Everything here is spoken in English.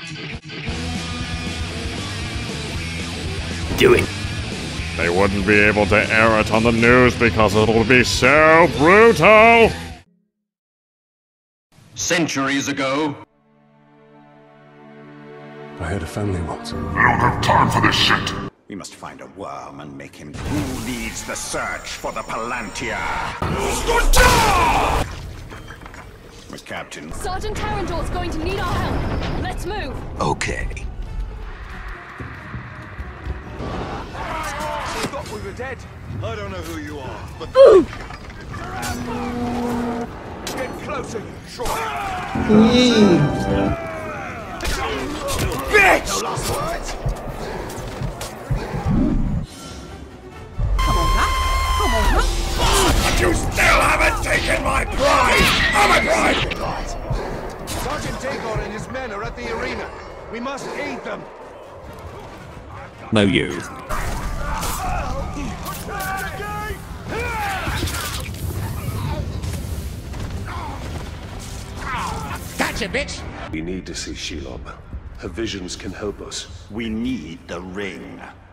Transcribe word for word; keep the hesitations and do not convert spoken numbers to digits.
Doing. They wouldn't be able to air it on the news because it'll be so brutal! Centuries ago. I had a family once. I don't have time for this shit! We must find a worm and make him. Who leads the search for the Palantir? Miss Captain. Sergeant Tarandor's going to need our help. Let's move. Okay. I thought we were dead. I don't know who you are, but get closer, you short. Bitch! No last words. Come on, huh? Come on, huh? But you still haven't taken my prize! Oh, my prize! Sergeant Dagor and his men are at the arena. We must aid them. No you. Gotcha, bitch! We need to see Shelob. Her visions can help us. We need the ring.